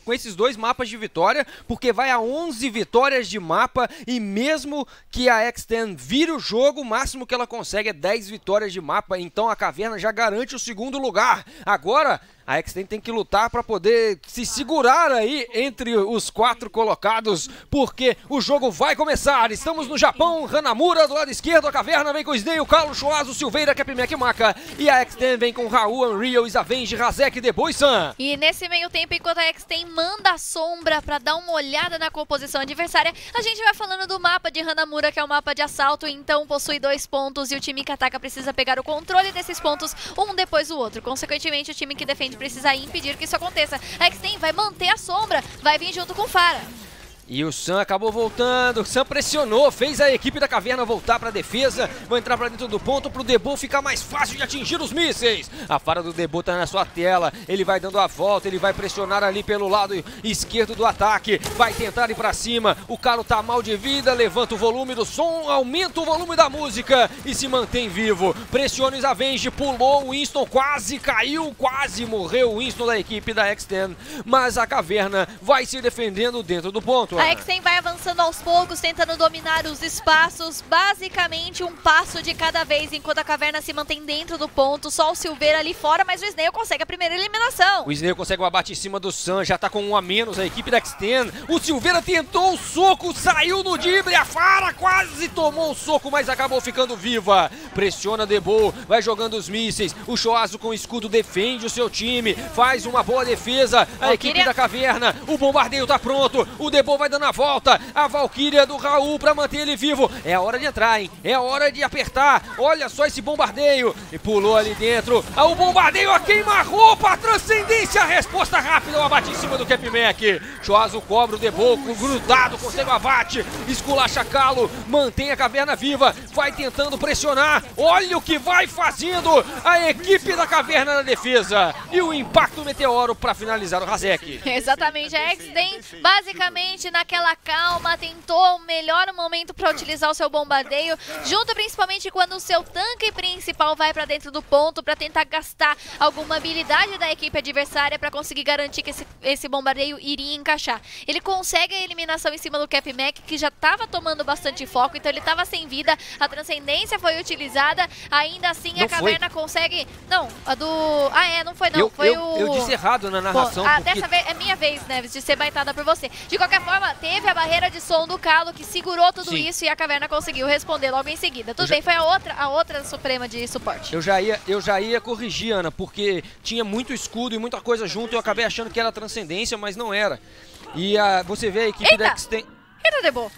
com esses 2 mapas de vitória, porque vai a 11 vitórias de mapa e mesmo que a X10 vire o jogo, o máximo que ela consegue é 10 vitórias de mapa, então a Caverna já garante o 2º lugar. Agora a X10 tem que lutar para poder se segurar aí entre os 4 colocados, porque o jogo vai começar. Estamos no Japão, Hanamura do lado esquerdo, a Caverna vem com o Snail, Carlos, Shoazu, Silveira, Capmac e Maka. E a X10 vem com Raul, Unreal, Isavenge, Razek, Debo e Sam. E nesse meio tempo, enquanto a X10 manda a sombra para dar uma olhada na composição adversária, a gente vai falando do mapa de Hanamura, que é o mapa de assalto, então possui 2 pontos e o time que ataca precisa pegar o controle desses pontos, um depois do outro. Consequentemente, o time que defende precisa impedir que isso aconteça. A X10 vai manter a sombra, vai vir junto com o Pharah. E o Sam acabou voltando, o Sam pressionou, fez a equipe da Caverna voltar para a defesa, vai entrar para dentro do ponto para o Debo ficar mais fácil de atingir os mísseis. A Pharah do Debo tá na sua tela, ele vai dando a volta, ele vai pressionar ali pelo lado esquerdo do ataque, vai tentar ir para cima, o Calo tá mal de vida, levanta o volume do som, aumenta o volume da música e se mantém vivo. Pressiona o Isavenge, pulou o Winston, quase caiu, quase morreu o Winston da equipe da X10, mas a Caverna vai se defendendo dentro do ponto. A X10 vai avançando aos poucos, tentando dominar os espaços, basicamente um passo de cada vez, enquanto a Caverna se mantém dentro do ponto, só o Silveira ali fora, mas o Snail consegue a primeira eliminação. O Snail consegue o abate em cima do Sam, já tá com 1 a menos a equipe da X10. O Silveira tentou o soco, saiu no drible, a Pharah quase tomou o soco, mas acabou ficando viva. Pressiona Debo, vai jogando os mísseis, o Shoazu com o escudo defende o seu time, faz uma boa defesa, a equipe da Caverna, o bombardeio tá pronto, o Debo vai dando a volta, a Valkyria do Raul pra manter ele vivo. É a hora de entrar, hein? É a hora de apertar. Olha só esse bombardeio. E pulou ali dentro. O bombardeio a queima-roupa, a transcendência, a resposta rápida, o abate em cima do Capmac. Shoazu cobra o Debo, grudado, consegue o abate, esculacha Calo, mantém a Caverna viva, vai tentando pressionar. Olha o que vai fazendo a equipe da Caverna na defesa. E o impacto meteoro pra finalizar o Razek. Exatamente, a X10 basicamente naquela calma, tentou o melhor momento para utilizar o seu bombardeio, junto principalmente quando o seu tanque principal vai para dentro do ponto para tentar gastar alguma habilidade da equipe adversária para conseguir garantir que esse bombardeio iria encaixar. Ele consegue a eliminação em cima do Capmac, que já estava tomando bastante foco, então ele estava sem vida, a transcendência foi utilizada, ainda assim não a Caverna consegue... Não, a do... não foi não, eu disse errado na narração. Pô, dessa vez é minha vez, Neves, de ser baitada por você. De qualquer forma, teve a barreira de som do Calo que segurou tudo isso e a Caverna conseguiu responder logo em seguida. Tudo bem, foi a outra suprema de suporte. Eu já ia corrigir, Ana, porque tinha muito escudo e muita coisa junto, eu acabei achando que era transcendência, mas não era. E você vê a equipe da X10... Eita, Debo!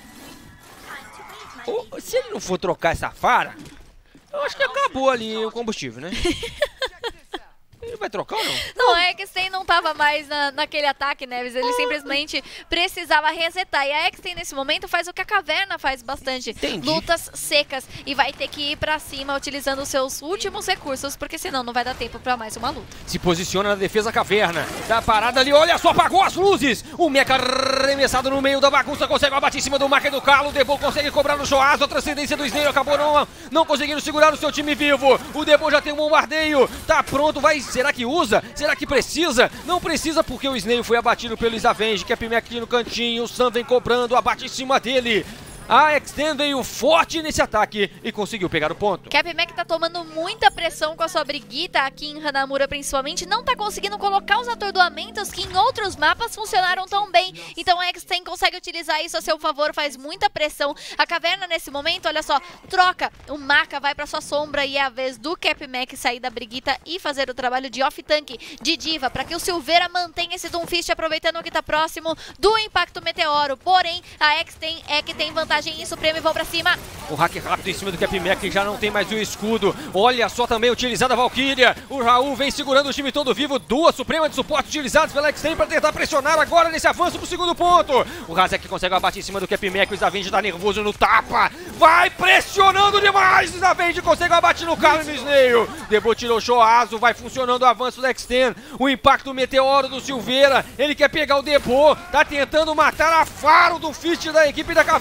Se ele não for trocar essa Pharah, eu acho que acabou ali o combustível, né? Ele vai trocar ou não? Não, a X10 não tava mais naquele ataque, Neves. Ele simplesmente precisava resetar. E a X10 nesse momento faz o que a Caverna faz bastante. Entendi. Lutas secas. E vai ter que ir pra cima utilizando os seus últimos recursos, porque senão não vai dar tempo pra mais uma luta. Se posiciona na defesa Caverna. Tá parada ali, olha só, apagou as luzes. O Mecha arremessado no meio da bagunça, consegue o abate em cima do Maka e do Calo. O Debo consegue cobrar no Shoazu. A transcendência do Snail acabou não conseguindo segurar o seu time vivo. O Debo já tem um bombardeio. Tá pronto, será que usa? Será que precisa? Não precisa porque o Snail foi abatido pelo Isavenge, Capmac aqui no cantinho, o Sam vem cobrando, abate em cima dele. A X10 veio forte nesse ataque e conseguiu pegar o ponto. Capmac tá tomando muita pressão com a sua Brigitte aqui em Hanamura principalmente, não tá conseguindo colocar os atordoamentos que em outros mapas funcionaram tão bem. Então a X10 consegue utilizar isso a seu favor, faz muita pressão. A Caverna nesse momento, olha só, troca. O Maka vai pra sua sombra e é a vez do Capmac sair da Brigitte e fazer o trabalho de off-tank, de diva, para que o Silveira mantenha esse Doomfist aproveitando que tá próximo do impacto meteoro. Porém, a X10 é que tem vantagem em Supremo e vão pra cima. O hack rápido em cima do Capmac, que já não tem mais o escudo. Olha só também utilizada a Valkyria. O Raul vem segurando o time todo vivo. 2 Supremas de suporte utilizadas pela X10 para tentar pressionar agora nesse avanço pro segundo ponto. O Razek consegue o abate em cima do Capmac. O Isavenge tá nervoso no tapa. Vai pressionando demais. O Isavenge consegue o abate no Calo e no Snail. Debo tirou o Shoazu. Vai funcionando o avanço da X10. O impacto meteoro do Silveira. Ele quer pegar o Debo. Tá tentando matar a Faro do Fist da equipe da Caverna.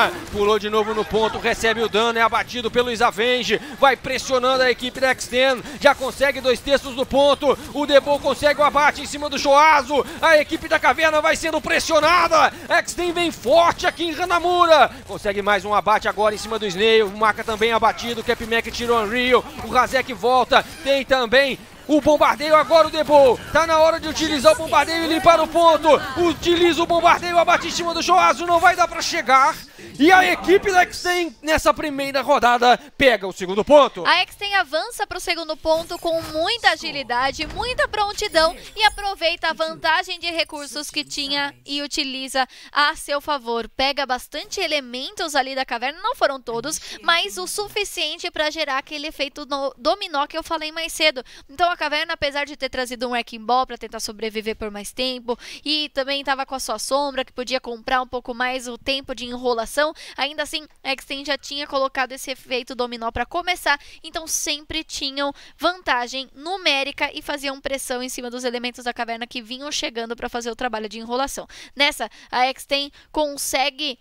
cima, pulou de novo no ponto, recebe o dano, é abatido pelo Isavenge, vai pressionando a equipe da X10, já consegue 2/3 do ponto, o Debo consegue o abate em cima do Shoazu, a equipe da Caverna vai sendo pressionada, X10 vem forte aqui em Hanamura, consegue mais um abate agora em cima do Snail, o Maka também abatido, o Capmac tirou o Unreal, o Razek volta, tem também o bombardeio agora, o Debo. Tá na hora de utilizar o bombardeio e limpar o ponto. Utiliza o bombardeio, abate em cima do Shoazu, não vai dar pra chegar. E a equipe da X10 nessa primeira rodada pega o segundo ponto. A X10 avança para o segundo ponto com muita agilidade, muita prontidão e aproveita a vantagem de recursos que tinha e utiliza a seu favor. Pega bastante elementos ali da caverna, não foram todos, mas o suficiente para gerar aquele efeito dominó que eu falei mais cedo. Então a caverna, apesar de ter trazido um Wrecking Ball para tentar sobreviver por mais tempo e também estava com a sua sombra que podia comprar um pouco mais o tempo de enrolação, ainda assim, a X10 já tinha colocado esse efeito dominó para começar, então sempre tinham vantagem numérica e faziam pressão em cima dos elementos da caverna que vinham chegando para fazer o trabalho de enrolação. Nessa, a X10 consegue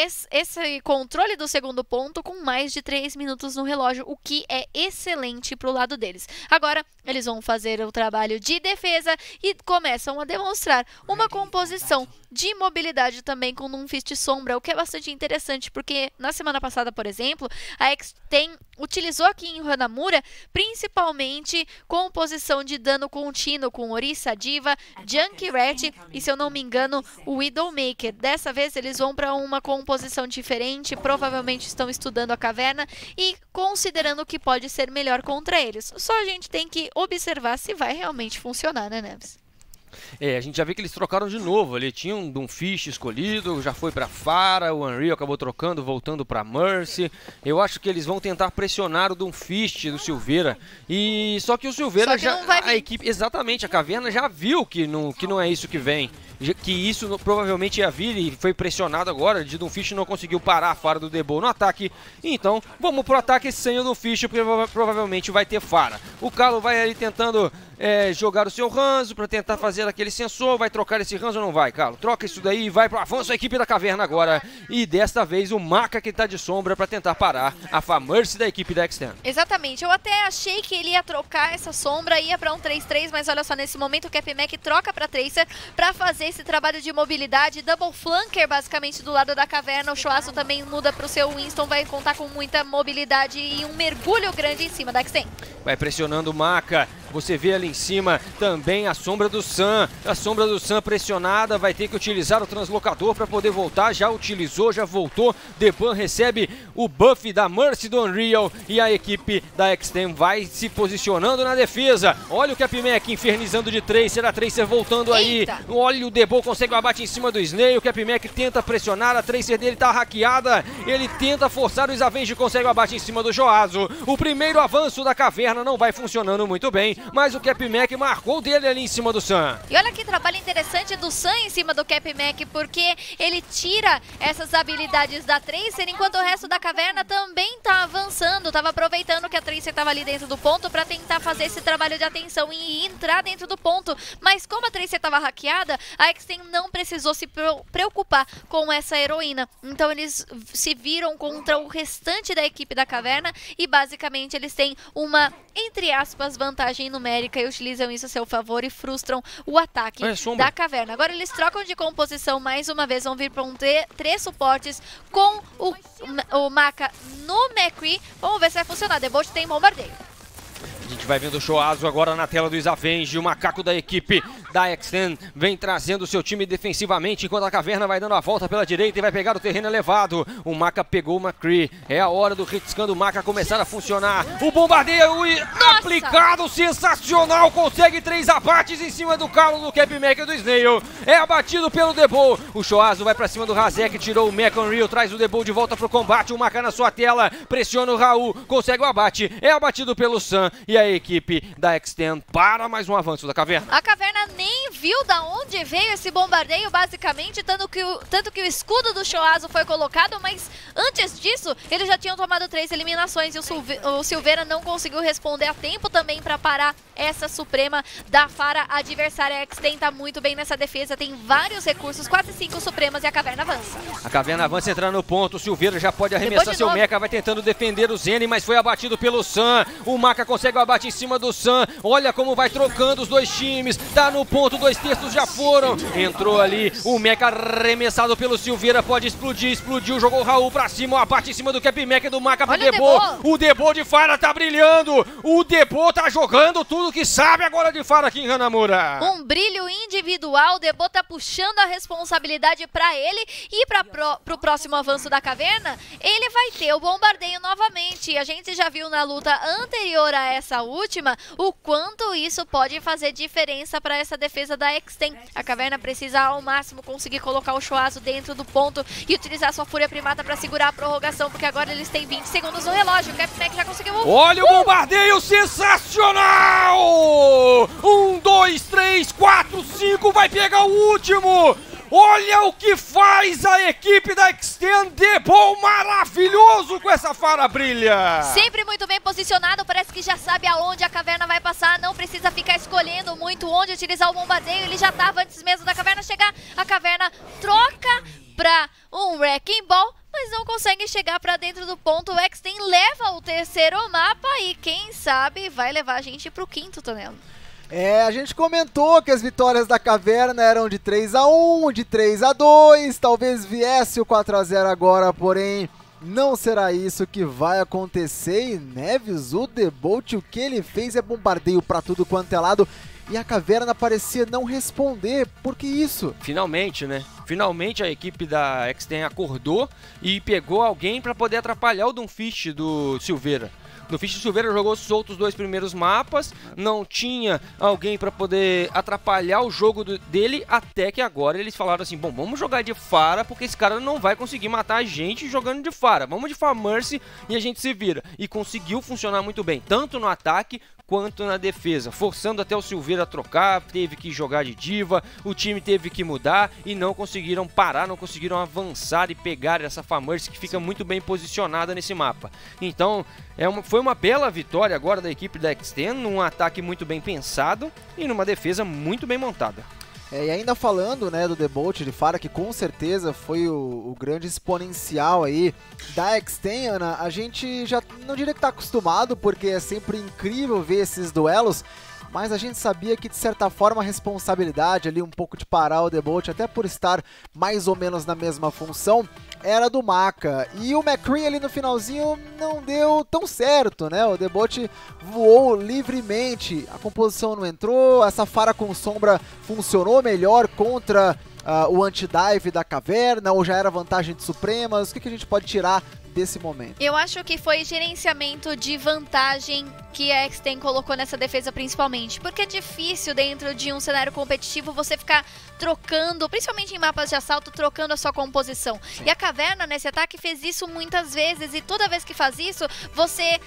esse controle do segundo ponto com mais de 3 minutos no relógio, o que é excelente para o lado deles. Agora, eles vão fazer o trabalho de defesa e começam a demonstrar uma composição de mobilidade também com um Fist Sombra, o que é bastante interessante, porque na semana passada, por exemplo, a X10 utilizou aqui em Hanamura principalmente composição de dano contínuo com Orisa, Diva, Junkrat e, se eu não me engano, o Widowmaker. Dessa vez eles vão para uma composição diferente, provavelmente estão estudando a caverna e considerando o que pode ser melhor contra eles. Só a gente tem que observar se vai realmente funcionar, né, Neves? A gente já vê que eles trocaram de novo. Ele tinha um Doomfist escolhido, já foi pra Pharah, o Unreal acabou trocando, voltando pra Mercy. Eu acho que eles vão tentar pressionar o Doomfist do Silveira. E só que o Silveira já, a equipe, exatamente, a caverna já viu que não é isso que vem. Que isso provavelmente ia vir e foi pressionado agora. De Doomfist não conseguiu parar a Pharah do Debo no ataque. Então vamos pro ataque sem o Doomfist, porque provavelmente vai ter Pharah. O Calo vai ali tentando jogar o seu Hanzo para tentar fazer aquele sensor. Vai trocar esse Hanzo ou não vai, Calo? Troca isso daí e vai pro avanço a equipe da caverna agora. E desta vez o Maka que tá de sombra para tentar parar a Famercy da equipe da X10. Exatamente, eu até achei que ele ia trocar essa sombra, ia para um 3-3, mas olha só, nesse momento o Capmac troca para Tracer para fazer esse trabalho de mobilidade, double flanker basicamente do lado da caverna. O Shoazu também muda para o seu Winston, vai contar com muita mobilidade e um mergulho grande em cima da X10. Vai pressionando o Maka. Você vê ali em cima também a sombra do Sam. A sombra do Sam pressionada, vai ter que utilizar o translocador para poder voltar. Já utilizou, já voltou. Deban recebe o buff da Mercy do Unreal e a equipe da X10 vai se posicionando na defesa. Olha o Capmac infernizando de Tracer, a Tracer voltando aí. Olha o Debo consegue o abate em cima do Snail. O Capmac tenta pressionar, a Tracer dele tá hackeada. Ele tenta forçar o Isavenge e consegue o abate em cima do Shoazu. O primeiro avanço da caverna não vai funcionando muito bem, mas o Capmac marcou dele ali em cima do Sam. E olha que trabalho interessante do Sam em cima do Capmac, porque ele tira essas habilidades da Tracer, enquanto o resto da caverna também tá avançando, tava aproveitando que a Tracer tava ali dentro do ponto para tentar fazer esse trabalho de atenção e entrar dentro do ponto. Mas como a Tracer tava hackeada, a X10 não precisou se preocupar com essa heroína. Então eles se viram contra o restante da equipe da caverna e basicamente eles têm uma, entre aspas, vantagem numérica e utilizam isso a seu favor e frustram o ataque da caverna. Agora eles trocam de composição mais uma vez, vão vir para um 3 suportes com o Maka no McCree. Vamos ver se vai funcionar. The Bolt tem bombardeio. A gente vai vendo o Shoazu agora na tela do Isavenge, o macaco da equipe da X10 vem trazendo o seu time defensivamente, enquanto a caverna vai dando a volta pela direita e vai pegar o terreno elevado. O Maka pegou o McCree, é a hora do hitscan do Maka começar a funcionar. O bombardeio aplicado, sensacional, consegue 3 abates em cima do calo do Capmac e do Snail. É abatido pelo Debo. O Shoazu vai pra cima do Razek, tirou o Mecha Unreal, traz o Debo de volta pro combate. O Maka na sua tela, pressiona o Raul, consegue o abate, é abatido pelo Sam e e a equipe da X-Ten para mais um avanço da Caverna. A Caverna nem viu da onde veio esse bombardeio, basicamente, tanto que o escudo do Shoazu foi colocado, mas antes disso, eles já tinham tomado 3 eliminações e o Silveira não conseguiu responder a tempo também para parar essa Suprema da Pharah adversária. A X-Ten tá muito bem nessa defesa, tem vários recursos, quase 5 Supremas e a Caverna avança. A Caverna avança entrando no ponto, o Silveira já pode arremessar seu mecha, vai tentando defender o Zeni, mas foi abatido pelo Sam. O Maka consegue o abate em cima do Sam, olha como vai trocando os dois times, tá no ponto, 2 terços já foram. Entrou ali, o mecha arremessado pelo Silveira, pode explodir, explodiu, jogou o Raul pra cima, o abate em cima do Cap Mecha do Maka pro Debo. O Debo de Pharah tá brilhando, o Debo tá jogando tudo que sabe agora de Pharah aqui em Hanamura. Um brilho individual, o Debo tá puxando a responsabilidade pra ele e pro próximo avanço da Caverna, ele vai ter o bombardeio novamente. A gente já viu na luta anterior a essa última o quanto isso pode fazer diferença para essa defesa da X-Ten. A Caverna precisa ao máximo conseguir colocar o Shoazu dentro do ponto e utilizar sua Fúria Primata para segurar a prorrogação, porque agora eles têm 20 segundos no relógio. O Cap Mecha já conseguiu... Olha o bombardeio sensacional! 1, 2, 3, 4, 5, vai pegar o último! Olha o que faz a equipe da X-Ten, Debo maravilhoso com essa Pharah brilha! Sempre muito bem posicionado, parece que já sabe aonde a Caverna vai passar, não precisa ficar escolhendo muito onde utilizar o bombardeio, ele já estava antes mesmo da Caverna chegar, a Caverna troca pra um Wrecking Ball, mas não consegue chegar pra dentro do ponto. O X-Ten leva o terceiro mapa e quem sabe vai levar a gente pro 5º, Tonelo. A gente comentou que as vitórias da Caverna eram de 3-1, de 3-2, talvez viesse o 4-0 agora, porém não será isso que vai acontecer. E Neves, o Debolt, o que ele fez é bombardeio pra tudo quanto é lado e a Caverna parecia não responder. Por que isso? Finalmente, né? Finalmente a equipe da X-Ten acordou e pegou alguém para poder atrapalhar o Doomfist do Silveira. O Doomfist Silveira jogou solto os 2 primeiros mapas, não tinha alguém para poder atrapalhar o jogo dele, até que agora eles falaram assim, bom, vamos jogar de Pharah, porque esse cara não vai conseguir matar a gente jogando de Pharah. Vamos de Pharmercy e a gente se vira. E conseguiu funcionar muito bem, tanto no ataque quanto na defesa, forçando até o Silveira a trocar, teve que jogar de diva, o time teve que mudar e não conseguiram parar, não conseguiram avançar e pegar essa Pharmercy que fica muito bem posicionada nesse mapa. Então, foi uma bela vitória agora da equipe da X-Ten, num ataque muito bem pensado e numa defesa muito bem montada. E ainda falando, né, do Debolt de Pharah, que com certeza foi o grande exponencial aí da X-Ten, Ana, a gente já não diria que tá acostumado, porque é sempre incrível ver esses duelos, mas a gente sabia que de certa forma a responsabilidade ali um pouco de parar o Debolt, até por estar mais ou menos na mesma função, era do Maka. E o McCree ali no finalzinho não deu tão certo, né? O Debolt voou livremente, a composição não entrou, essa Pharah com sombra funcionou melhor contra o anti-dive da Caverna, ou já era vantagem de Supremas? O que a gente pode tirar desse momento? Eu acho que foi gerenciamento de vantagem que a X-Ten colocou nessa defesa principalmente, porque é difícil dentro de um cenário competitivo você ficar trocando, principalmente em mapas de assalto, trocando a sua composição. Sim. E a Caverna nesse ataque fez isso muitas vezes, e toda vez que faz isso, você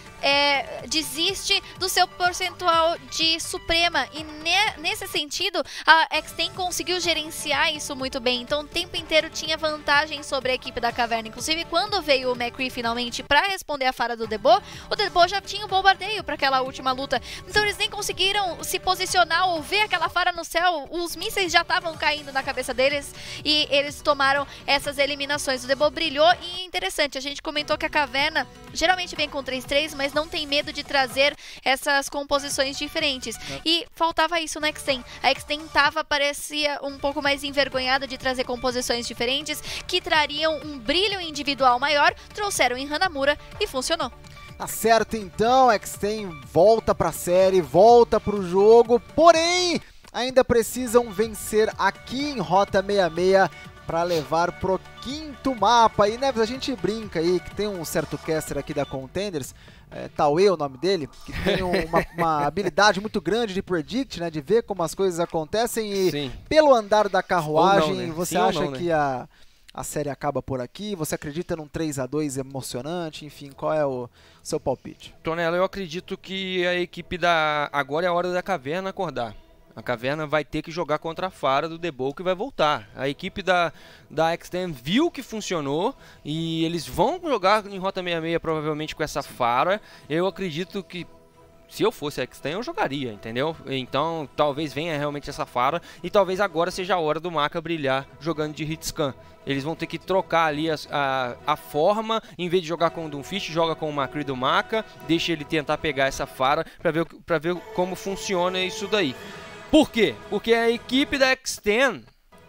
desiste do seu percentual de Suprema, e nesse sentido, a X-Ten conseguiu gerenciar isso muito bem, então o tempo inteiro tinha vantagem sobre a equipe da Caverna. Inclusive, quando veio o McCree finalmente para responder a Pharah do Debo, o Debo já tinha um bombardeio para aquela última luta, então eles nem conseguiram se posicionar ou ver aquela Pharah no céu, os mísseis já estavam caindo na cabeça deles e eles tomaram essas eliminações. O Debo brilhou e interessante, a gente comentou que a Caverna geralmente vem com 3-3, mas não tem medo de trazer essas composições diferentes. E faltava isso na X-Ten. A X-Ten parecia um pouco mais envergonhada de trazer composições diferentes que trariam um brilho individual maior, trouxeram em Hanamura e funcionou. Tá certo então, a X-Ten volta pra série, volta pro jogo, porém ainda precisam vencer aqui em Rota 66 para levar pro 5º mapa. E Neves, a gente brinca aí que tem um certo caster aqui da Contenders, Tauê é o nome dele, que tem uma habilidade muito grande de predict, né, de ver como as coisas acontecem e sim, pelo andar da carruagem, não, né? Você sim acha não, que né? a série acaba por aqui? Você acredita num 3-2 emocionante? Enfim, qual é o seu palpite? Tonela, eu acredito que a equipe agora é a hora da Caverna acordar. A Caverna vai ter que jogar contra a Fara do The Bold, que vai voltar. A equipe da X10 viu que funcionou e eles vão jogar em Rota 66 provavelmente com essa Fara. Eu acredito que se eu fosse a X10 eu jogaria, entendeu? Então talvez venha realmente essa Fara e talvez agora seja a hora do Maka brilhar jogando de Hitscan. Eles vão ter que trocar ali a forma, em vez de jogar com o Doomfist, joga com o Macri do Maka, deixa ele tentar pegar essa Fara para ver como funciona isso daí. Por quê? Porque a equipe da X10,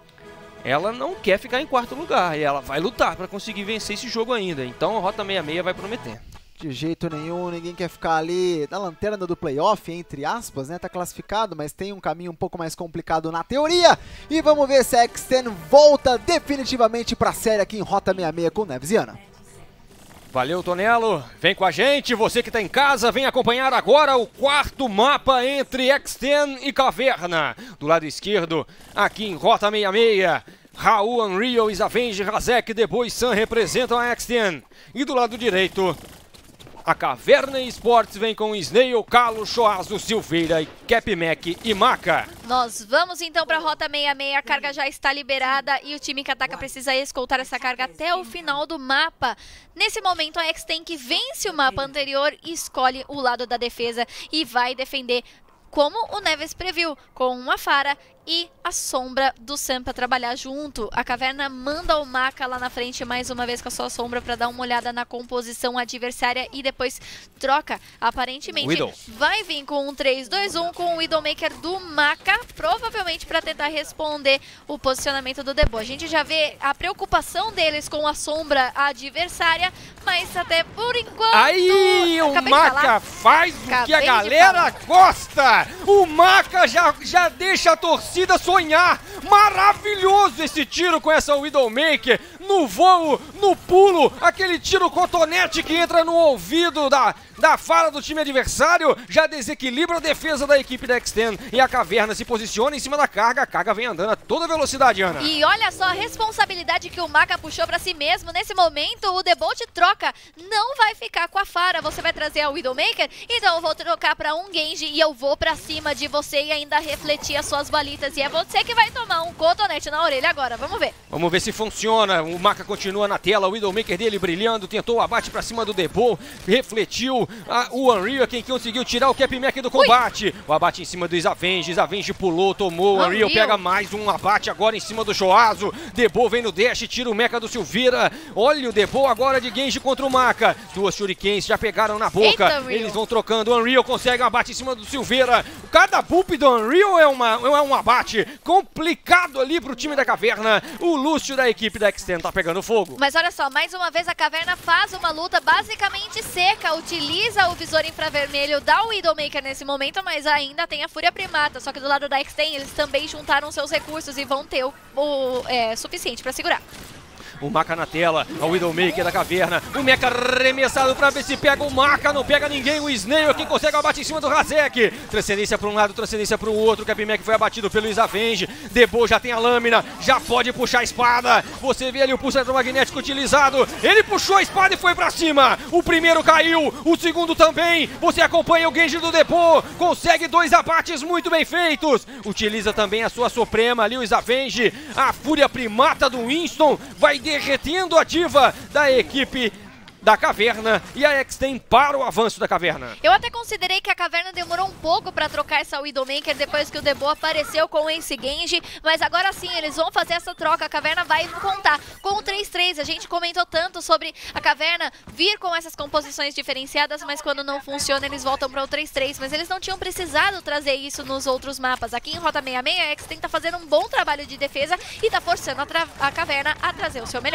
ela não quer ficar em quarto lugar e ela vai lutar para conseguir vencer esse jogo ainda. Então a Rota 66 vai prometer. De jeito nenhum, ninguém quer ficar ali na lanterna do playoff, entre aspas, né? Tá classificado, mas tem um caminho um pouco mais complicado na teoria. E vamos ver se a X10 volta definitivamente pra série aqui em Rota 66 com Neves e Ana. Valeu, Tonelo. Vem com a gente, você que tá em casa, vem acompanhar agora o quarto mapa entre X10 e Caverna. Do lado esquerdo, aqui em Rota 66, Raul, Unreal, Isavenge, Razek, Debo e Sam representam a X10. E do lado direito, a Caverna Esportes vem com Snail, Calo, Choazo, Silveira, Capmac e Maka. Nós vamos então para a Rota 66, a carga já está liberada e o time que ataca precisa escoltar essa carga até o final do mapa. Nesse momento a X10 que vence o mapa anterior e escolhe o lado da defesa e vai defender como o Neves previu, com uma Fara e a sombra do Sam para trabalhar junto. A Caverna manda o Maka lá na frente mais uma vez com a sua sombra para dar uma olhada na composição adversária e depois troca. Aparentemente Widow vai vir com um 3-2-1 com o Widowmaker do Maka, provavelmente para tentar responder o posicionamento do Debo. A gente já vê a preocupação deles com a sombra adversária, mas até por enquanto... Aí o Maka faz o que a galera gosta! O Maka já deixa a torcida sonhar. Maravilhoso esse tiro com essa Widowmaker. No voo, no pulo, aquele tiro cotonete que entra no ouvido da Fara do time adversário, já desequilibra a defesa da equipe da X10 e a Caverna se posiciona em cima da carga, a carga vem andando a toda velocidade, Ana. E olha só a responsabilidade que o Maka puxou pra si mesmo, nesse momento o The Bolt troca, não vai ficar com a Fara, você vai trazer a Widowmaker, então eu vou trocar pra um Genji e eu vou pra cima de você e ainda refletir as suas balitas, e é você que vai tomar um cotonete na orelha agora, vamos ver. Vamos ver se funciona, o Maka continua na tela, o Widowmaker dele brilhando, tentou o abate pra cima do Debo, refletiu, o Unreal quem conseguiu tirar o Capmac do combate. Ui. O abate em cima do Isavenge pulou, tomou, o Unreal pega mais um abate agora em cima do Choazo. Debo vem no dash, tira o mecha do Silveira. Olha o Debo agora de Genji contra o Maka. Duas shurikens já pegaram na boca. Eita, eles vão trocando, o Unreal consegue um abate em cima do Silveira. Cada bump do Unreal é um abate complicado ali pro time da Caverna. O Lúcio da equipe da X10 tá pegando fogo. Mas olha só, mais uma vez a Caverna faz uma luta basicamente seca, utiliza o visor infravermelho da Widowmaker nesse momento, mas ainda tem a Fúria Primata, só que do lado da X10 eles também juntaram seus recursos e vão ter o suficiente para segurar. O Maka na tela, a Widowmaker da Caverna, o mecha arremessado pra ver se pega o Maka, não pega ninguém, o Snail quem consegue o abate em cima do Razek, transcendência pra um lado, transcendência pro outro, o Capmac foi abatido pelo Isavenge, Debo já tem a lâmina, já pode puxar a espada, você vê ali o pulso eletromagnético utilizado, ele puxou a espada e foi pra cima, o primeiro caiu, o segundo também, você acompanha o Genji do Debo, consegue dois abates muito bem feitos, utiliza também a sua Suprema ali, o Isavenge, a Fúria Primata do Winston, vai derretendo a diva da equipe da Caverna e a X10 para o avanço da Caverna. Eu até considerei que a Caverna demorou um pouco para trocar essa Widowmaker depois que o Debo apareceu com esse Genji, mas agora sim eles vão fazer essa troca, a Caverna vai contar com o 3-3, a gente comentou tanto sobre a Caverna vir com essas composições diferenciadas, mas quando não funciona eles voltam para o 3-3, mas eles não tinham precisado trazer isso nos outros mapas. Aqui em Rota 66 a X10 tá fazendo um bom trabalho de defesa e tá forçando a Caverna a trazer o seu melhor.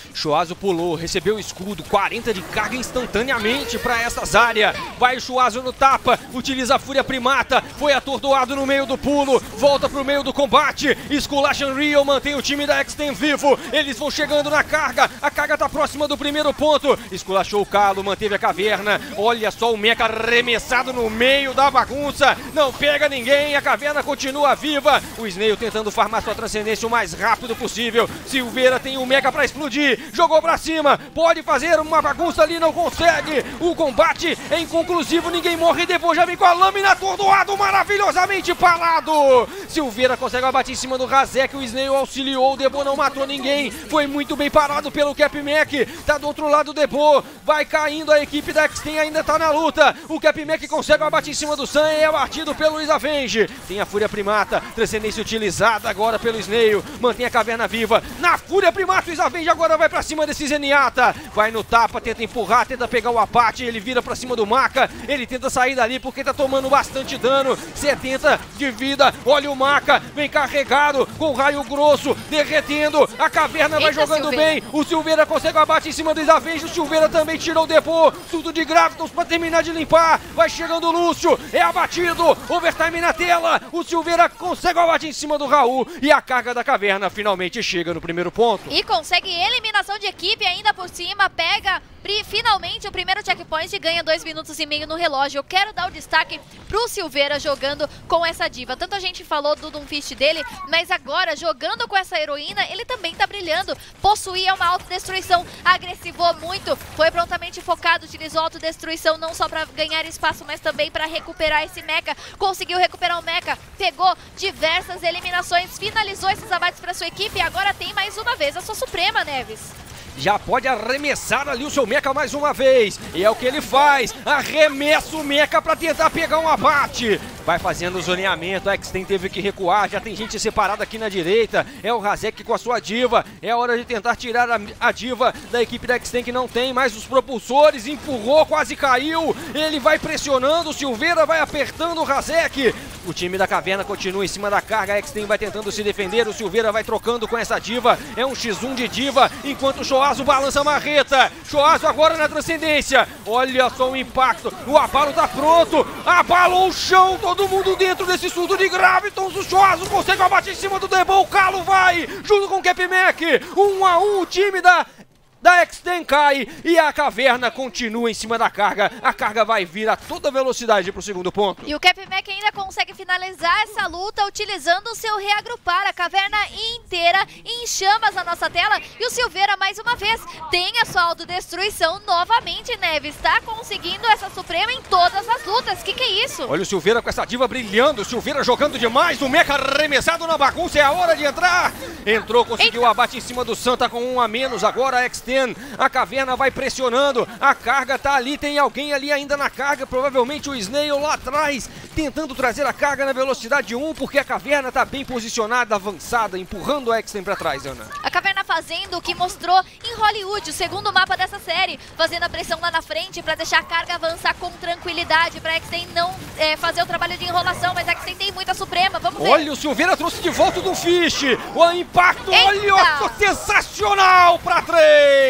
Choazo pulou, recebeu o escudo, 40 de carga instantaneamente para essa Zarya. Vai o Choazo no tapa, utiliza a Fúria Primata, foi atordoado no meio do pulo, volta pro meio do combate, esculacha Unreal, mantém o time da X-Ten vivo, eles vão chegando na carga, a carga tá próxima do primeiro ponto, esculachou o Calo, manteve a caverna, olha só o mecha arremessado no meio da bagunça, não pega ninguém, a caverna continua viva, o Snail tentando farmar sua transcendência o mais rápido possível, Silveira tem o mecha pra explodir, jogou pra cima, pode fazer uma bagunça ali, não consegue, o combate é inconclusivo, ninguém morre, depois já vem com a lâmina, atordoado, maravilhosamente parado, Silveira consegue abater em cima do Razek, o Snail auxiliou, o Debo não matou ninguém, foi muito bem parado pelo Capmec, tá do outro lado o Debo, vai caindo a equipe da X-Ten, ainda tá na luta, o Capmec consegue o abate em cima do Sun e é abatido pelo Isavenge, tem a Fúria Primata, transcendência utilizada agora pelo Snail, mantém a caverna viva, na Fúria Primata o Isavenge agora vai pra cima desse Zenyatta, vai no tapa, tenta empurrar, tenta pegar o abate, ele vira pra cima do Maka, ele tenta sair dali porque tá tomando bastante dano, 70 de vida, olha o Maka, vem carregado com o raio grosso, derretendo, a caverna vai jogando bem, o Silveira consegue o abate em cima do Isavenge, o Silveira também tirou o Depô, tudo de Gravitons pra terminar de limpar, vai chegando o Lúcio, é abatido, overtime na tela, o Silveira consegue o abate em cima do Raul e a carga da caverna finalmente chega no primeiro ponto. E consegue eliminação de equipe ainda por cima, pega finalmente o primeiro checkpoint e ganha 2 minutos e meio no relógio. Eu quero dar o destaque pro Silveira jogando com essa diva. Tanto a gente falou do Doomfist dele, mas agora jogando com essa heroína, ele também tá brilhando. Possuía uma autodestruição, agressivou muito, foi prontamente focado, utilizou autodestruição não só pra ganhar espaço, mas também pra recuperar esse mecha. Conseguiu recuperar o mecha, pegou diversas eliminações, finalizou esses abates pra sua equipe e agora tem mais uma vez a sua Suprema, Neves. Já pode arremessar ali o seu mecha mais uma vez. E é o que ele faz. Arremessa o mecha para tentar pegar um abate. Vai fazendo o zoneamento. A X-Ten teve que recuar. Já tem gente separada aqui na direita. É o Razek com a sua diva. É hora de tentar tirar a diva da equipe da X-Ten que não tem mais os propulsores. Empurrou, quase caiu. Ele vai pressionando. O Silveira vai apertando o Razek. O time da caverna continua em cima da carga. A X-Ten vai tentando se defender. O Silveira vai trocando com essa diva. É um x1 de diva. Enquanto o Choazo balança a marreta. Choazo agora na transcendência. Olha só o impacto. O abalo tá pronto. Abalou o chão. Todo mundo dentro desse surdo de Gravitons. O Choazo consegue abater em cima do Debo. O Calo vai junto com o Capmec. 1 a 1 o time da X-Ten cai e a caverna continua em cima da carga. A carga vai vir a toda velocidade pro segundo ponto. E o Capmec ainda consegue finalizar essa luta utilizando o seu reagrupar. A caverna inteira em chamas na nossa tela. E o Silveira, mais uma vez, tem a sua autodestruição novamente, Neves. Está conseguindo essa Suprema em todas as lutas. Que é isso? Olha o Silveira com essa diva brilhando. O Silveira jogando demais. O mecha arremessado na bagunça. É a hora de entrar. Entrou, conseguiu o abate em cima do Santa com 1 a menos. Agora a X-Ten. A caverna vai pressionando, a carga tá ali, tem alguém ali ainda na carga, provavelmente o Snail lá atrás, tentando trazer a carga na velocidade 1, porque a caverna tá bem posicionada, avançada, empurrando a X-Ten pra trás, Ana. A caverna fazendo o que mostrou em Hollywood, o segundo mapa dessa série, fazendo a pressão lá na frente pra deixar a carga avançar com tranquilidade, pra X-Ten não fazer o trabalho de enrolação, mas a X-Ten tem muita Suprema, vamos ver. Olha, o Silveira trouxe de volta do Fish, o impacto, olha, sensacional pra 3!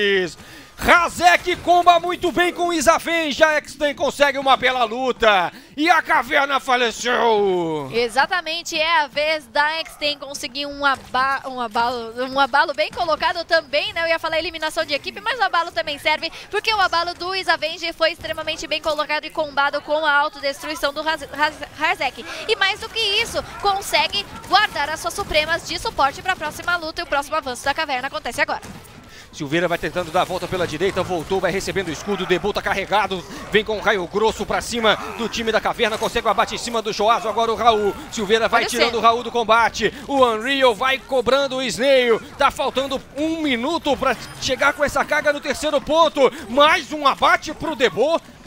Razek comba muito bem com o Isavenge, a X-Ten consegue uma bela luta e a caverna faleceu. Exatamente, é a vez da X-Ten conseguir um abalo bem colocado também, né? Eu ia falar eliminação de equipe, mas o abalo também serve, porque o abalo do Isavenge foi extremamente bem colocado e combado com a autodestruição do Razek. E mais do que isso, consegue guardar as suas Supremas de suporte para a próxima luta e o próximo avanço da caverna acontece agora. Silveira vai tentando dar a volta pela direita, voltou, vai recebendo o escudo, o Debo tá carregado, vem com um raio grosso pra cima do time da caverna, consegue o abate em cima do Choazo, agora o Raul. Silveira vai tirando o Raul do combate, o Unreal vai cobrando o Snail, tá faltando 1 minuto pra chegar com essa carga no terceiro ponto, mais um abate pro Debo.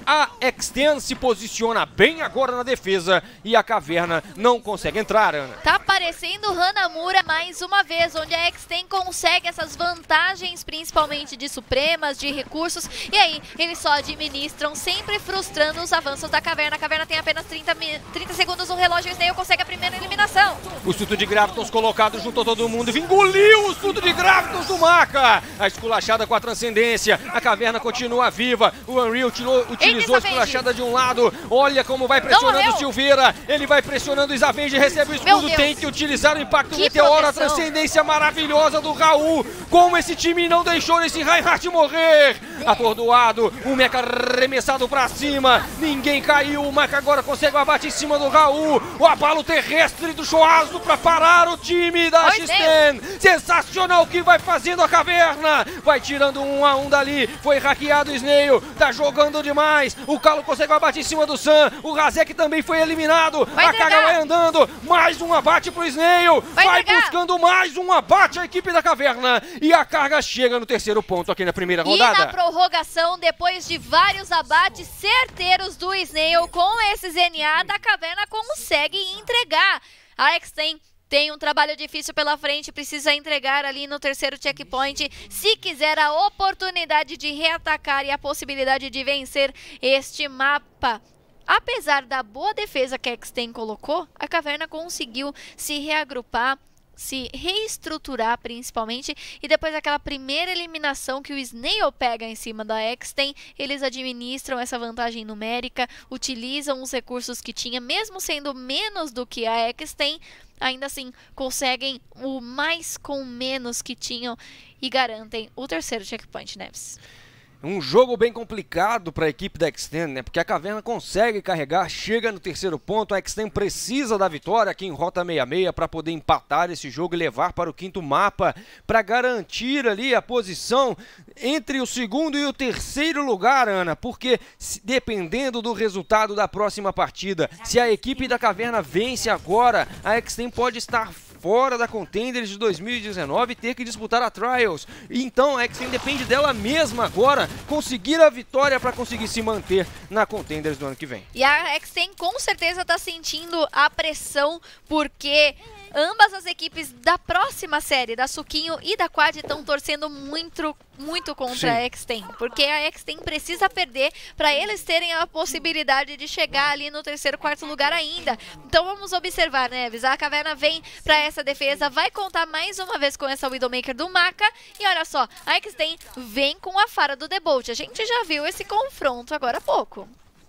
A X10 se posiciona bem agora na defesa e a Caverna não consegue entrar, Ana. Tá aparecendo Hanamura mais uma vez, onde a X10 consegue essas vantagens, principalmente de supremas, de recursos, e aí eles só administram, sempre frustrando os avanços da Caverna. A Caverna tem apenas 30 segundos no relógio, e o Snail consegue a primeira eliminação. O surto de Gravitons colocado junto a todo mundo e engoliu o surto de Gravitons do Maka. A esculachada com a transcendência, a Caverna continua viva, o Unreal utilizou a esculachada de um lado, olha como vai pressionando o Silveira, ele vai pressionando o Isavenge, recebe o escudo, tem que utilizar o impacto meteoro, a transcendência maravilhosa do Raul, como esse time não deixou esse Reinhardt morrer. Atordoado, o Mecha arremessado pra cima, ninguém caiu, o Maka agora consegue o abate em cima do Raul, o abalo terrestre do Shoazu pra parar o time da X10. Sensacional o que vai fazendo a Caverna, vai tirando 1 a 1 dali, foi hackeado o Snail, tá jogando demais, o Calo consegue o abate em cima do Sam, o Razek também foi eliminado, a carga vai andando, mais um abate pro Snail, vai buscando mais um abate a equipe da Caverna, e a carga chega no terceiro ponto aqui na primeira rodada. E na prorrogação, depois de vários abates certeiros do Snail, com esse ZNA da Caverna consegue entregar. A X10 tem um trabalho difícil pela frente, precisa entregar ali no terceiro checkpoint, se quiser a oportunidade de reatacar e a possibilidade de vencer este mapa. Apesar da boa defesa que a X10 colocou, a Caverna conseguiu se reagrupar, se reestruturar principalmente, e depois daquela primeira eliminação que o Snail pega em cima da X10, eles administram essa vantagem numérica, utilizam os recursos que tinha, mesmo sendo menos do que a X10, ainda assim conseguem o mais com menos que tinham e garantem o terceiro checkpoint, Neves. Um jogo bem complicado para a equipe da X10, né? Porque a Caverna consegue carregar, chega no terceiro ponto, a X10 precisa da vitória aqui em Rota 66 para poder empatar esse jogo e levar para o quinto mapa, para garantir ali a posição entre o segundo e o terceiro lugar, Ana, porque dependendo do resultado da próxima partida, se a equipe da Caverna vence agora, a X10 pode estar fora da Contenders de 2019 e ter que disputar a Trials. Então a X10 depende dela mesma agora conseguir a vitória para conseguir se manter na Contenders do ano que vem. E a X10 com certeza está sentindo a pressão, porque ambas as equipes da próxima série, da Suquinho e da Quad, estão torcendo muito contra a X10, porque a X10 precisa perder para eles terem a possibilidade de chegar ali no terceiro, quarto lugar ainda. Então vamos observar, Neves, a Caverna vem para essa defesa, vai contar mais uma vez com essa Widowmaker do Maka, e olha só, a X10 vem com a Fara do Debolt. A gente já viu esse confronto agora há pouco.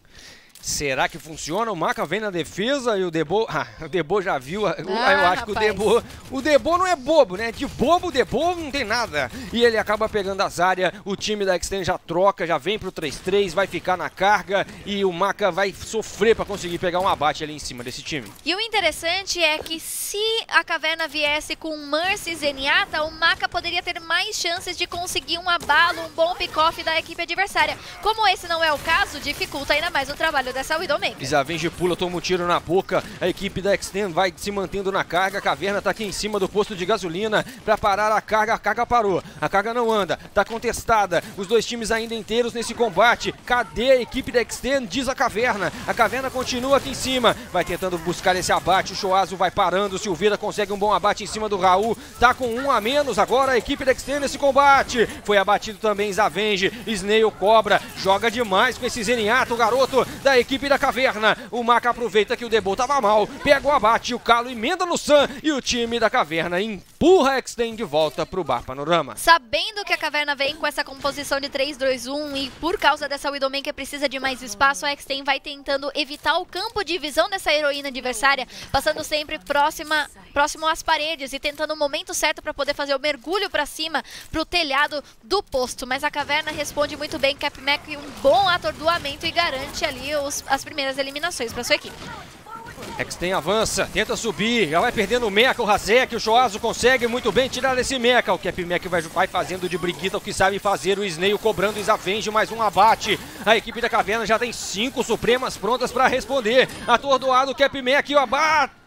Será que funciona? O Maka vem na defesa e o Debo... o Debo já viu. Eu acho que o Debo não é bobo, né? De bobo, o Debo não tem nada. E ele acaba pegando as áreas, o time da X10 já troca, já vem pro 3-3, vai ficar na carga e o Maka vai sofrer para conseguir pegar um abate ali em cima desse time. E o interessante é que se a Caverna viesse com Mercy e Zenyatta, o Maka poderia ter mais chances de conseguir um abalo, um bom pick-off da equipe adversária. Como esse não é o caso, dificulta ainda mais o trabalho dessa Widowmaker. Isavenge pula, toma um tiro na boca, a equipe da X10 vai se mantendo na carga, a Caverna tá aqui em cima do posto de gasolina para parar a carga parou, a carga não anda, tá contestada, os dois times ainda inteiros nesse combate, cadê a equipe da X10? Diz a Caverna continua aqui em cima, vai tentando buscar esse abate, o Shoazu vai parando, o Silveira consegue um bom abate em cima do Raul, tá com 1 a menos agora a equipe da X10 nesse combate, foi abatido também Isavenge, Snail cobra, joga demais com esse Zenyatta, o garoto da equipe da Caverna. O Maka aproveita que o Debo tava mal, pega o abate, o Calo emenda no Sam e o time da Caverna empurra a X10 de volta pro Bar Panorama. Sabendo que a Caverna vem com essa composição de 3-2-1 e por causa dessa Widowmaker precisa de mais espaço, a X10 vai tentando evitar o campo de visão dessa heroína adversária, passando sempre próximo às paredes e tentando o momento certo para poder fazer o mergulho para cima, pro telhado do posto. Mas a Caverna responde muito bem, CapMac um bom atordoamento e garante ali as primeiras eliminações para sua equipe. X10 avança, tenta subir, já vai perdendo o Mecha, o Razek, o Shoazu consegue muito bem tirar esse Mecha. O CapMac vai fazendo de briguita o que sabe fazer, o Snail cobrando o Isavenge, mais um abate. A equipe da Caverna já tem 5 Supremas prontas para responder. Atordoado o CapMac, o abate.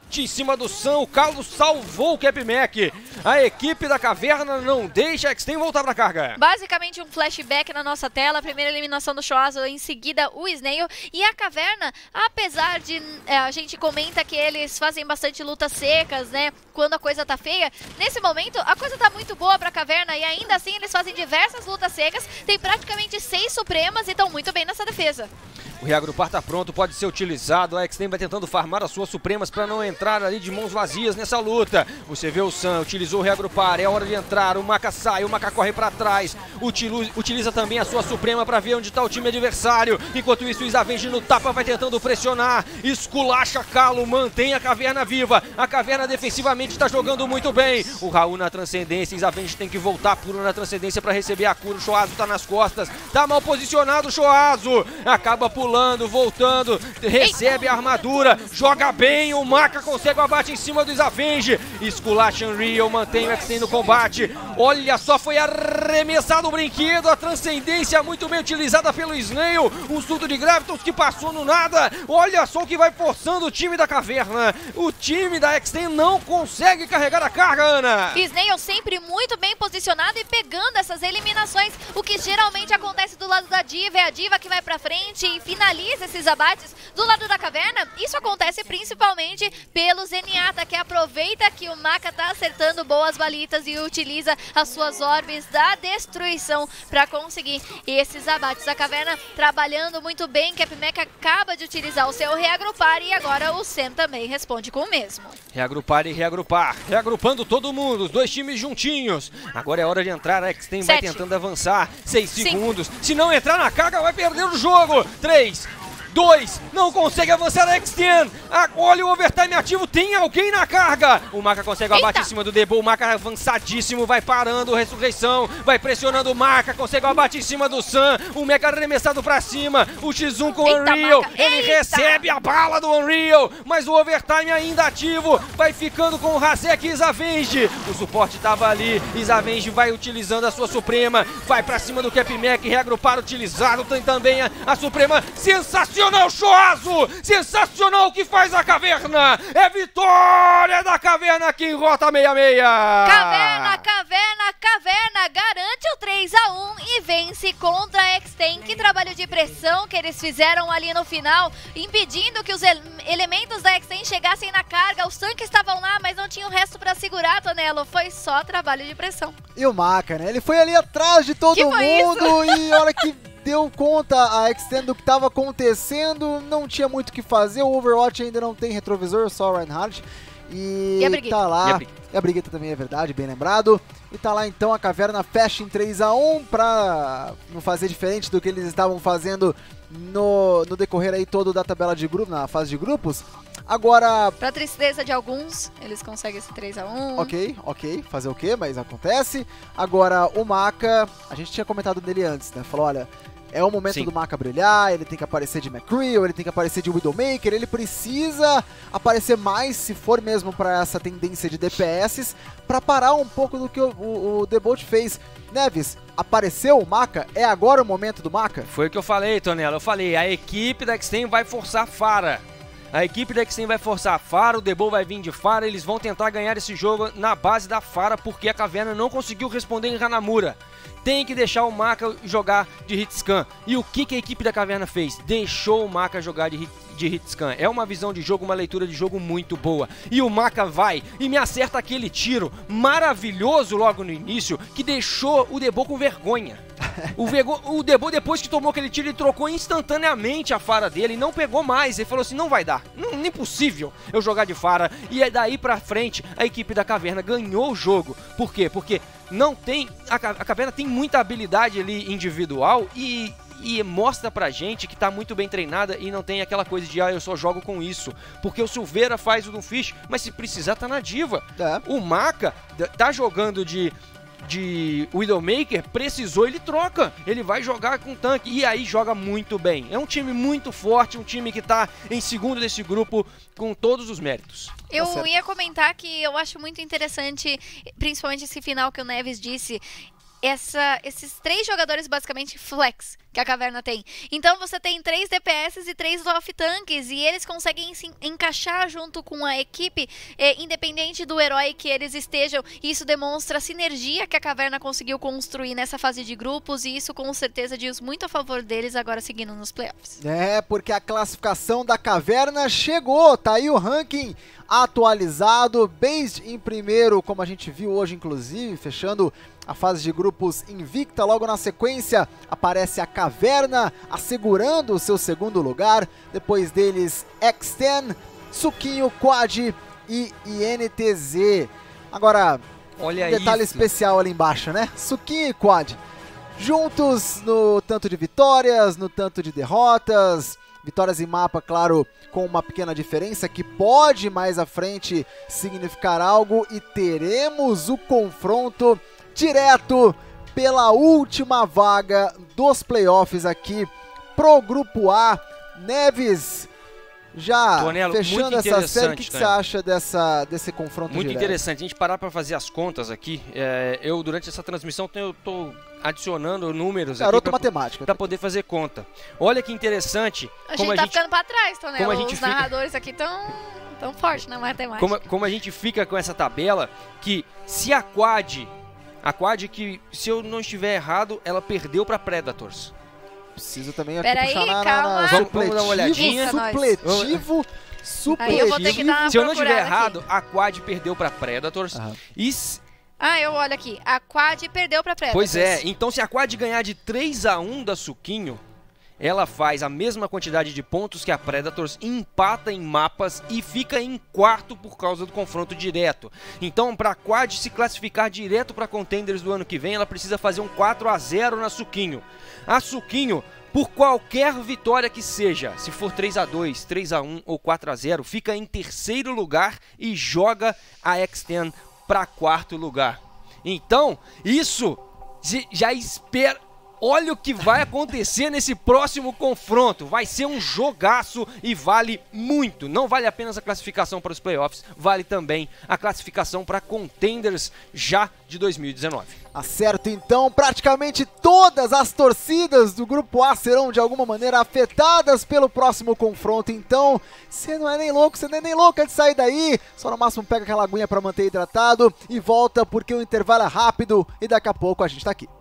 abate em cima do Sun, o Carlos salvou o Capmac. A equipe da Caverna não deixa a X-Ten voltar pra carga. Basicamente um flashback na nossa tela, a primeira eliminação do Shoazo, em seguida o Snail. E a Caverna, apesar de a gente comenta que eles fazem bastante lutas secas, né, quando a coisa tá feia, nesse momento a coisa tá muito boa pra Caverna e ainda assim eles fazem diversas lutas secas, tem praticamente 6 supremas e estão muito bem nessa defesa. O reagrupar tá pronto, pode ser utilizado. A X-Ten vai tentando farmar as suas supremas para não entrar ali de mãos vazias nessa luta. Você vê o Sun, utilizou o reagrupar, é hora de entrar. O Maka sai, o Maka corre para trás. Utiliza também a sua suprema para ver onde tá o time adversário. Enquanto isso, o Isavenge no tapa vai tentando pressionar. Esculacha Calo, mantém a Caverna viva. A Caverna defensivamente tá jogando muito bem. O Raul na transcendência, Isavenge tem que voltar puro na transcendência para receber a cura. O Shoazo tá nas costas, tá mal posicionado o Shoazo. Acaba pulando, voltando, recebe a armadura, joga bem, o Maka consegue o abate em cima do Isavenge. Esculacha Unreal, mantém o X-Ten no combate. Olha só, foi arremessado o brinquedo, a transcendência muito bem utilizada pelo Snail. Um surto de Gravitos que passou no nada. Olha só o que vai forçando o time da Caverna. O time da X-Ten não consegue carregar a carga, Ana. Snail sempre muito bem posicionado e pegando essas eliminações, o que geralmente acontece do lado da Diva, é a Diva que vai pra frente e finaliza esses abates. Do lado da Caverna, isso acontece principalmente pelo Zenyatta, que aproveita que o Maka tá acertando boas balitas e utiliza as suas orbes da destruição para conseguir esses abates. A Caverna trabalhando muito bem, Capmac acaba de utilizar o seu reagrupar e agora o Sam também responde com o mesmo. Reagrupar e reagrupar, reagrupando todo mundo, os dois times juntinhos. Agora é hora de entrar, a X-Ten vai tentando avançar, 6 segundos. Se não entrar na carga, vai perder o jogo. 3, 2, não consegue avançar a X-Ten. Olha o overtime ativo, tem alguém na carga. O Maka consegue o abate em cima do Debo, o Maka avançadíssimo, vai parando, Ressurreição, vai pressionando o Maka, consegue o abate em cima do Sun, o Mecha arremessado pra cima, o X1 com o Unreal, ele recebe a bala do Unreal, mas o overtime ainda ativo, vai ficando com o Razek e Isavenge. O suporte tava ali, Isavenge vai utilizando a sua Suprema, vai pra cima do Capmac, reagrupar utilizado, tem também a Suprema, sensacional Shoazo, sensacional o que faz a Caverna, é vitória da Caverna aqui em Rota 66. Caverna garante o 3-1 e vence contra a X-Ten. Que trabalho de pressão que eles fizeram ali no final, impedindo que os elementos da X-Ten chegassem na carga. Os tanques estavam lá, mas não tinha o resto pra segurar, Tonelo. Foi só trabalho de pressão. E o Maka, né? Ele foi ali atrás de todo mundo e a hora que deu conta a X-Ten do que estava acontecendo, não tinha muito o que fazer. O Overwatch ainda não tem retrovisor, só o Reinhardt. E a Brigitte. Tá lá. E a Brigitte também é verdade, bem lembrado. E tá lá então a Caverna fecha em 3-1 pra não fazer diferente do que eles estavam fazendo no decorrer aí todo da tabela de grupo, na fase de grupos. Agora... Pra tristeza de alguns, eles conseguem esse 3-1. Ok, fazer o quê? Mas acontece. Agora o Maka, a gente tinha comentado dele antes, né? Falou, olha... É o momento do Maka brilhar, ele tem que aparecer de McCree, ele tem que aparecer de Widowmaker, ele precisa aparecer mais, se for mesmo para essa tendência de DPS, para parar um pouco do que o Debolt fez. Neves, apareceu o Maka? É agora o momento do Maka? Foi o que eu falei, Tonelo, a equipe da X-Ten vai forçar a Pharah. A equipe da X-Ten vai forçar a Pharah, o Debo vai vir de Pharah, eles vão tentar ganhar esse jogo na base da Pharah, porque a Caverna não conseguiu responder em Hanamura. Tem que deixar o Maka jogar de hitscan. E o que a equipe da Caverna fez? Deixou o Maka jogar de hitscan. É uma visão de jogo, uma leitura de jogo muito boa. E o Maka vai e me acerta aquele tiro maravilhoso logo no início, que deixou o Debo com vergonha. O Debo, depois que tomou aquele tiro, ele trocou instantaneamente a Pharah dele e não pegou mais. Ele falou assim, não vai dar, impossível eu jogar de Pharah. E é daí pra frente, a equipe da Caverna ganhou o jogo. Por quê? Porque não tem... A Caverna tem muita habilidade ali individual e mostra pra gente que tá muito bem treinada e não tem aquela coisa de, eu só jogo com isso. Porque o Silveira faz o Doomfist, mas se precisar tá na Diva. O Maka tá jogando de Widowmaker, precisou, ele troca, ele vai jogar com tanque e aí joga muito bem. É um time muito forte, um time que tá em segundo desse grupo com todos os méritos. Eu ia comentar que eu acho muito interessante, principalmente esse final que o Neves disse. esses 3 jogadores basicamente flex que a Caverna tem. Então você tem 3 DPS e 3 off-tanques, e eles conseguem se encaixar junto com a equipe, independente do herói que eles estejam. Isso demonstra a sinergia que a Caverna conseguiu construir nessa fase de grupos, e isso com certeza diz muito a favor deles agora seguindo nos playoffs. Porque a classificação da Caverna chegou, tá aí o ranking atualizado, Based em primeiro, como a gente viu hoje inclusive, fechando a fase de grupos invicta. Logo na sequência aparece a Caverna assegurando o seu segundo lugar, depois deles X10, Suquinho, Quad e INTZ. Agora, olha um detalhe isso. especial ali embaixo, né? Suquinho e Quad juntos no tanto de vitórias, no tanto de derrotas. Vitórias em mapa, claro, com uma pequena diferença que pode mais à frente significar algo, e teremos o confronto direto pela última vaga dos playoffs aqui pro Grupo A. Neves, já Tonelo, fechando essa série, o que você acha desse confronto muito direto? interessante, a gente parar para fazer as contas aqui. Eu, durante essa transmissão, eu tô adicionando números Garoto aqui matemática. para poder fazer conta. Olha que interessante. A gente tá ficando para trás, Tonelo. Como a gente Os narradores aqui tão fortes na matemática. Como a gente fica com essa tabela, que se a Quad que, se eu não estiver errado, ela perdeu para Predators. Preciso também aqui Peraí, puxar calma. Vamos dar uma olhadinha. Supletivo. Aí eu vou ter que dar uma Se eu não estiver procurada errado, aqui. a Quad perdeu para Predators. Eu olho aqui. A Quad perdeu pra Predators. Pois é, então se a Quad ganhar de 3-1 da Suquinho, ela faz a mesma quantidade de pontos que a Predators, empata em mapas e fica em quarto por causa do confronto direto. Então, para a Quad se classificar direto para Contenders do ano que vem, ela precisa fazer um 4-0 na Suquinho. A Suquinho, por qualquer vitória que seja, se for 3-2, 3-1 ou 4-0, fica em terceiro lugar e joga a X10 para quarto lugar. Então, isso já espera. Olha o que vai acontecer nesse próximo confronto. Vai ser um jogaço e vale muito. Não vale apenas a classificação para os playoffs, vale também a classificação para Contenders já de 2019. Acerto, então, praticamente todas as torcidas do Grupo A serão de alguma maneira afetadas pelo próximo confronto. Então, você não é nem louco, você não é nem louca de sair daí. Só no máximo pega aquela aguinha para manter hidratado e volta, porque o intervalo é rápido e daqui a pouco a gente tá aqui.